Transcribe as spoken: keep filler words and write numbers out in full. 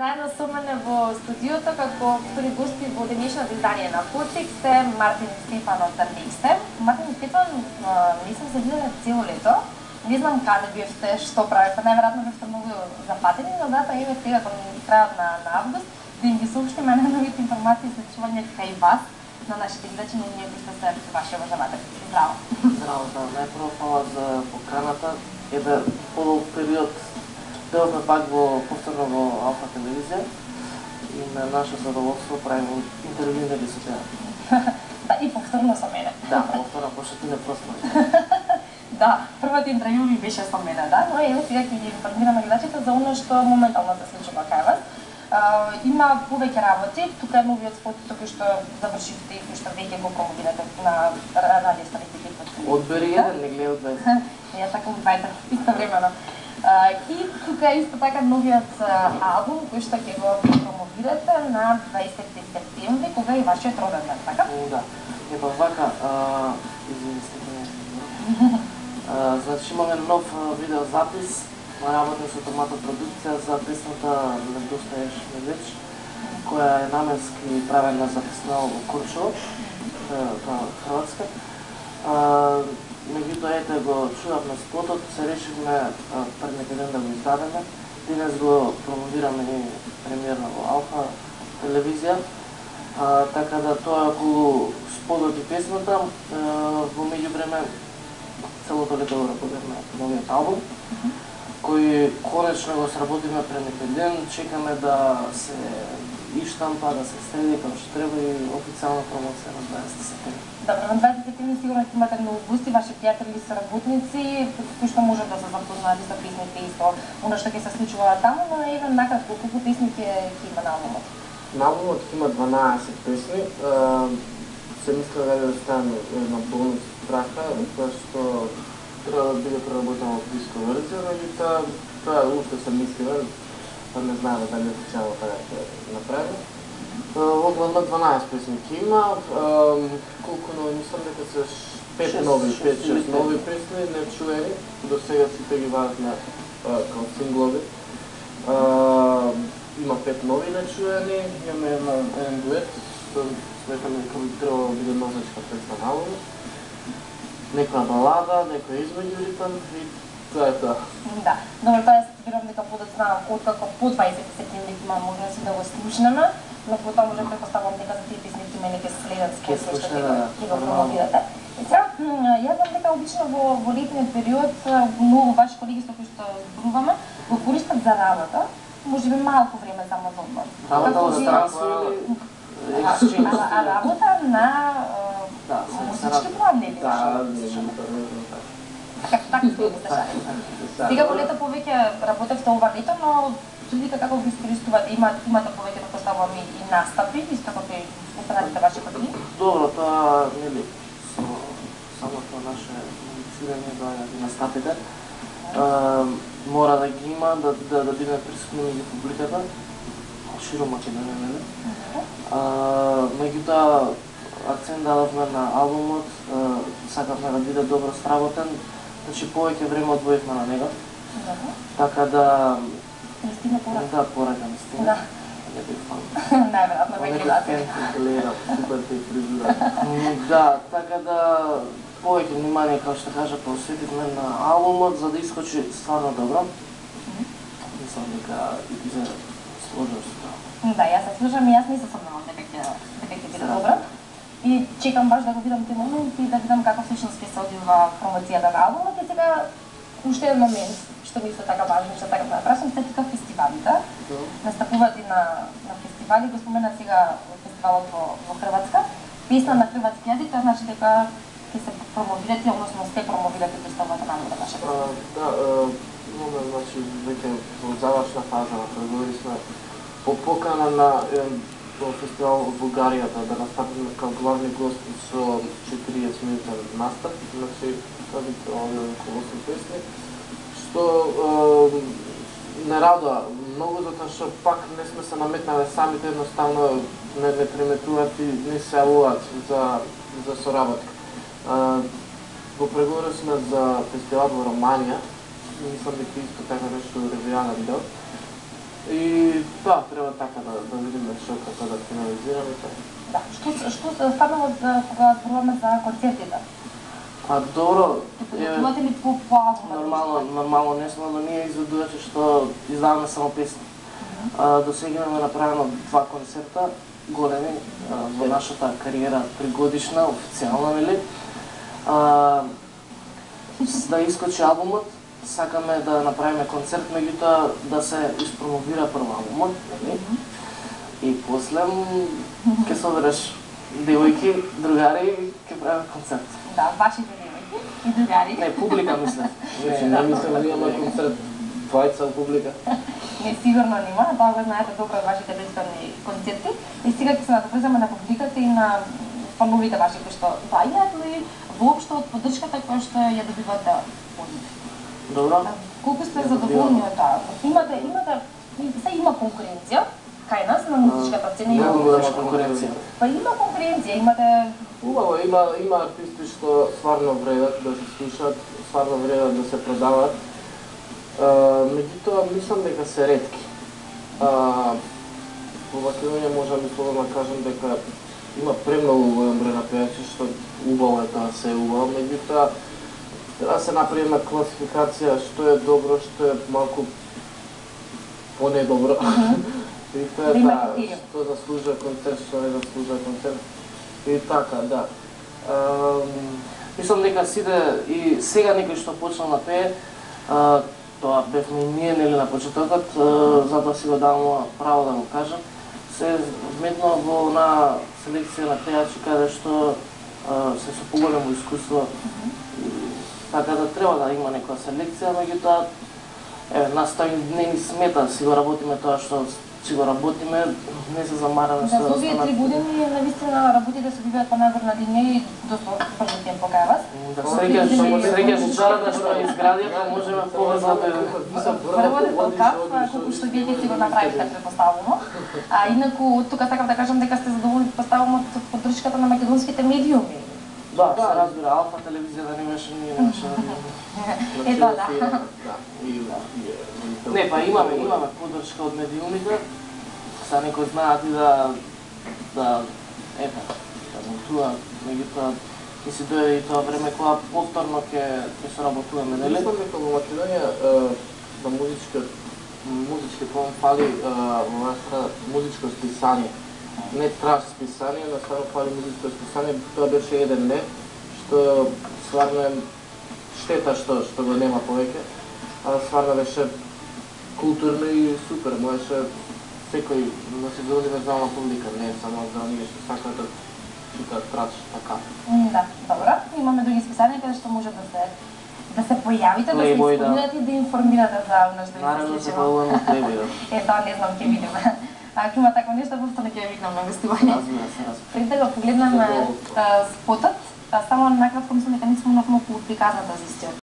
Заедно со мене во студиото како втори гости во денешното издание на Подтекст е Мартин и Стефан од Търнексте. Мартин и Стефан не сум се виделе цело лето. Не знам каде бевте, што правите, најверојатно бевте многу запатени, но дата еве сега кон крајот на, на август да им ги соопштиме најновите информации за чување кај вас на нашите гледачи, но ние кои сте ваши обожаватели. Здраво. Здраво, да. Најпрво фала за поканата. Еве подолг период бевме пак во повторно во Алфа телевизија и на наше задоволство правиме интервјуи со теа. Да, и повторно со мене. Да, повторно, пошто ти не проспаш. Да, првата интервју ми беше со мене, да, но еве сега ќе ги информираме гледачите за оно што моментално се случува кај вас. Uh, има повеќе работи, тука е новиот спот кој што завршивте и кој што веќе го промовирате на радио станиците. Одбери еден, не гледа дваесет. Ја сакам дваесет истовремено. Uh, и тука е исто така новиот uh, албум кој што ќе го промовирате на дваесети септември, кога е вашиот роден ден, така? Да. Ева вака, извини се, значи имаме нов видеозапис. Работим со Томато продукција за песната "Недостаеш ми веч", која е наменски правена за фестивал во Куршево, тоа Хрватска. Меѓутоа ете го чувавме спотот, се решивме пред некој ден да го издадеме. Денес го промовираме и премиерно во Алфа телевизија. А, така да тоа околу спотот и песната, во меѓувреме целото лето го работиме новиот албум, кој конечно го сработиме пред некој ден, чекаме да се иштампа, да се среди како што треба и официјална промоција на дваесети септември. Добро, на дваесети септември сигурно ќе имате многу гости, ваши пријатели и соработници, кои што можат да се запознаат со песните и со оно што ќе се случува таму, но еве накратко колку песни ќе има на албумот? На албумот има дванаесет песни. Се мисля да стане една бонус трака, тоа што треба да биде преработено во диско верзија, меѓутоа тоа уште се мислиме, па не знаеме дали официјално така ќе направиме. Оглавно дванаесет песни ќе има, колку нови, мислам дека се пет нови, пет-шест нови песни, нечуени, до сега сите ги вадевме као синглови. Има пет нови нечуени, имаме еден дует, што сметаме дека би требало да биде носечка песна на албумот. Некоја балада, некој измеѓу ритм и тоа е тоа. Да, добро, тоа е верувам дека подоцна откако по дваесети септември има можност да го слушнеме, но потоа може претпоставувам дека за тие песни ќе ќе следат спот што ќе ќе го промовирате. И сега, јас знам дека обично во во летниот период многу ваши колеги со кои што зборуваме го користат за работа, можеби малку време само за одмор. Работа за странство или а работа на музички план не Да, не можам така. Така се сега во лето повеќе работевте ова лето, но прилика како ги искористувате, имате имате повеќе предпоставувам и настапи, исто како и останалите ваши колеги? Добро, тоа нели со самото наше музицирање за настапите мора да ги има, да да да биде присутни меѓу публиката, широм Македонија, нели? Меѓутоа акцент дадовме на албумот, сакавме да биде добро сработен, значи повеќе време одвоивме на него. Така да не стигна порак. Да, порак не стигна. Да. Не би фан. Најверојатно ме гледате. Гледа, супер те фризура. Да, така да повеќе внимание, како што кажа, посветивме на албумот за да искочи стварно добро. Мислам дека и се сложиш со тоа. Да, јас се слушам и јас не се сомневам дека ќе дека ќе биде добро. И чекам баш да го видам тој момент и да видам како всушност ќе се одвива промоцијата на албумот. И сега уште еден момент што ми се така важно, што така да прашам, се тика фестивалите. Настапувате и на на фестивали, го спомена сега фестивалот во во Хрватска. Песна на хрватски јазик, тоа значи дека ќе се промовирате, односно сте промовирате представата на албумот вашето. Да, имаме значи веќе во завршна фаза на преговори сме по покана на во фестивал во Бугарија да настапиме како главни гости со четириесет минутен настап, значи тоа би требало околу осум песни, што не радува многу затоа што пак не сме се наметнале самите, едноставно не, не приметуваат и не се јавуваат за за соработка. Во преговори сме за фестивал во Романија, мислам дека исто така нешто ревијана видео. И Да, треба така да, да видиме што како да финализираме тоа. Да, што што станува за кога зборуваме за концертите? Па добро, Подготвувате ли по по албумот? нормално, нормално не сме, но ние изведувачи што издаваме само песни. А, до сега имаме направено два концерта, големи, а, во нашата кариера тригодишна, официјална, нели? А, да искочи албумот, сакаме да направиме концерт, меѓутоа да се испромовира прво албумот, нели? И после ќе собереш девојки, другари, ќе правиме концерт. Да, вашите девојки и другари. Не, публика мислам. Значи, не мислам да имаме концерт двајца публика. Не, сигурно нема, тоа го знаете добро од вашите претходни концерти. И сега ќе се надоврзаме на публиката и на фановите ваши кои што бајаат ли воопшто од поддршката која што ја добивате од нив. Добро. Колку сте задоволни од тоа? Имате, имате, се има конкуренција кај нас на музичката сцена. Многу Има голема конкуренција. Па има конкуренција, имате Убаво, има има артисти што стварно вредат да се слушаат, стварно вредат да се продаваат. Меѓутоа, мислам дека се ретки. А, во Македонија можам и слободно да кажам дека има премногу голем број на пејачи што убаво е тоа се убаво, меѓутоа треба да се направи една класификација што е добро, што е малку понедобро. И тоа е таа, што заслужува концерт, што не заслужува концерт. И така, да. Uh, мислам дека сите и сега некој што почнал да пее, uh, тоа бевме и ние нели на почетокот, uh, затоа си го давам право да го кажам, се вметнува во на селекција на пејачи каде што uh, се со поголемо искуство. Така да треба да има некоја селекција, меѓутоа еве нас тоа не ни смета, си го работиме тоа што си го работиме, не се замараме со да, овие три години навистина работите се биваат по надзорна линија и доста брзо темпо кај вас. Да, среќа среќа жичарата што ја изградија, можеме побрзо да прво да толкав, колку што вие си го направивте претпоставено. А инаку од тука сакам да кажам дека сте задоволни претпоставувам од поддршката на македонските медиуми. Да, се разбира, Алфа телевизија да немаше, ние немаше да Е, тоа да. Не, па имаме, имаме поддршка од медиумите. Са некои знаат и да, да, ета, да монтуваат, меѓутоа и си дојде и тоа време кога повторно ќе ќе соработуваме, нели? Мислам дека во Македонија на музички музички план фали во нашата музичко списание. Не траш списание, но стварно фали музичко списание. Тоа беше еден лев, што стварно е штета што што го нема повеќе. А стварно беше културно и супер, можеше секој да се дози универзална публика, не само за оние што сакаат да читаат траш така. Да, добро. Имаме други списанија каде што може да се да се појавите, да се информирате и да информирате за она што ви се Наредно се случило. појавуваме од Плебира. Е, тоа не знам, ќе видиме. Ако има такво нешто, повторно ќе ја викнам на гостување. Разбира се, разбира. Пред да го погледнеме спотот, само накратко мислам дека не спомнавме околу приказната за истиот.